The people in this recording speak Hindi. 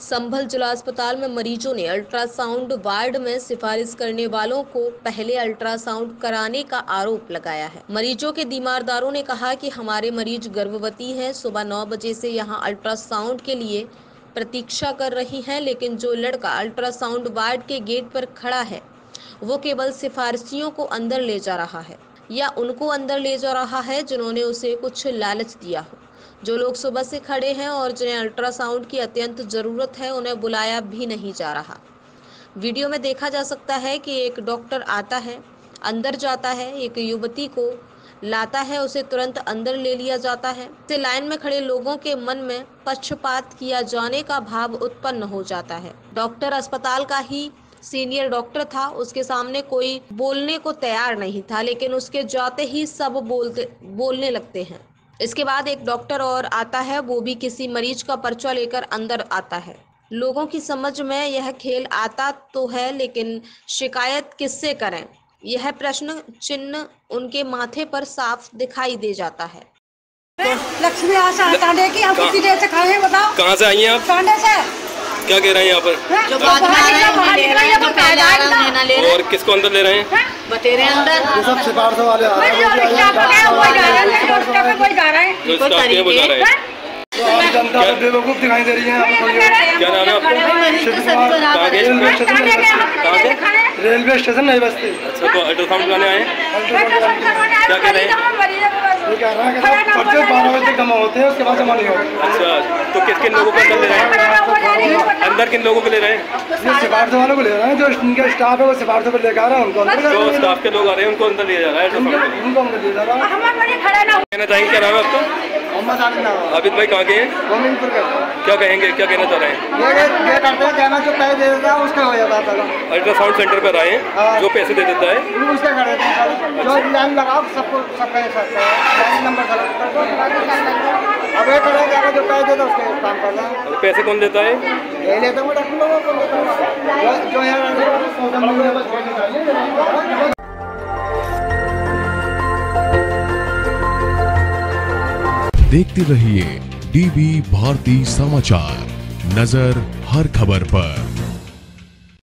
संभल जिला अस्पताल में मरीजों ने अल्ट्रासाउंड वार्ड में सिफारिश करने वालों को पहले अल्ट्रासाउंड कराने का आरोप लगाया है। मरीजों के दीमारदारों ने कहा कि हमारे मरीज गर्भवती हैं, सुबह 9 बजे से यहां अल्ट्रासाउंड के लिए प्रतीक्षा कर रही हैं, लेकिन जो लड़का अल्ट्रासाउंड वार्ड के गेट पर खड़ा है वो केवल सिफारिशियों को अंदर ले जा रहा है या उनको अंदर ले जा रहा है जिन्होंने उसे कुछ लालच दिया हो। जो लोग सुबह से खड़े हैं और जिन्हें अल्ट्रासाउंड की अत्यंत ज़रूरत है उन्हें बुलाया भी नहीं जा रहा। वीडियो में देखा जा सकता है कि एक डॉक्टर आता है, अंदर जाता है, एक युवती को लाता है, उसे तुरंत अंदर ले लिया जाता है। इससे लाइन में खड़े लोगों के मन में पक्षपात किया जाने का भाव उत्पन्न हो जाता है। डॉक्टर अस्पताल का ही सीनियर डॉक्टर था, उसके सामने कोई बोलने को तैयार नहीं था, लेकिन उसके जाते ही सब बोलने लगते हैं। इसके बाद एक डॉक्टर और आता है, वो भी किसी मरीज का पर्चा लेकर अंदर आता है। लोगों की समझ में यह खेल आता तो है, लेकिन शिकायत किससे करें, यह प्रश्न चिन्ह उनके माथे पर साफ दिखाई दे जाता है। लक्ष्मी आशा टांडे की हम कितनी देर से खड़े हैं, बताओ। कहाँ से आई हैं आप? टांडे से। क्या कह रहे हैं यहाँ पर? जो बाद में आ रहे हैं ले रहे हैं, जो पहले आ रहे हैं लेना ले रहे हैं। और किसको अंदर ले रहे हैं? बतेरे अंदर। ये सब सिफारिश वाले आ रहे हैं। जो स्टाफ है वो जा रहे हैं। जनता को बेवकूफ दिखाई दे रही है। क्या नाम है आपका? रेलवे स्टेशन नहीं बसती। अच्छा, तो अल्ट्रासाउंड कराने आए हैं? क्या कह रहे हैं? ये कह रहा है कि पर्चे 12 बजे तक जमा होते हैं, उसके बाद जमा नहीं होते। अच्छा, तो किन लोगों को अंदर ले रहे हैं? अंदर किन लोगों को ले रहे हैं? ये सिफारिश वालों को ले रहे हैं, जो इनका स्टाफ है वो सिफारिश पर लेकर आ रहा है, उनको अंदर। जो स्टाफ के लोग आ रहे हैं उनको अंदर लिया जा रहा है। उनको अंदर लिया जा रहा है। कहना चाहेंगे, क्या नाम है आपका? मोहम्मद आबिद भाई कहाँ के हैं? गोविंदपुर का। क्या कहेंगे, क्या कहना चाह रहे हैं? ये करते हैं, कहना जो पैसे दे देता है उसका हो जाता था। अल्ट्रासाउंड सेंटर पर आए हैं, जो पैसे दे देता है उसका कर देते हैं। जो लाइन लगाओ सबको सब कह सकते हैं, लाइन नंबर अब ये करेगा जो पैसे देता उसके काम करना है। पैसे कौन देता है? ये लेते हैं डॉक्टर लोगों को जो है। देखते रहिए डीबी भारती समाचार, नजर हर खबर पर।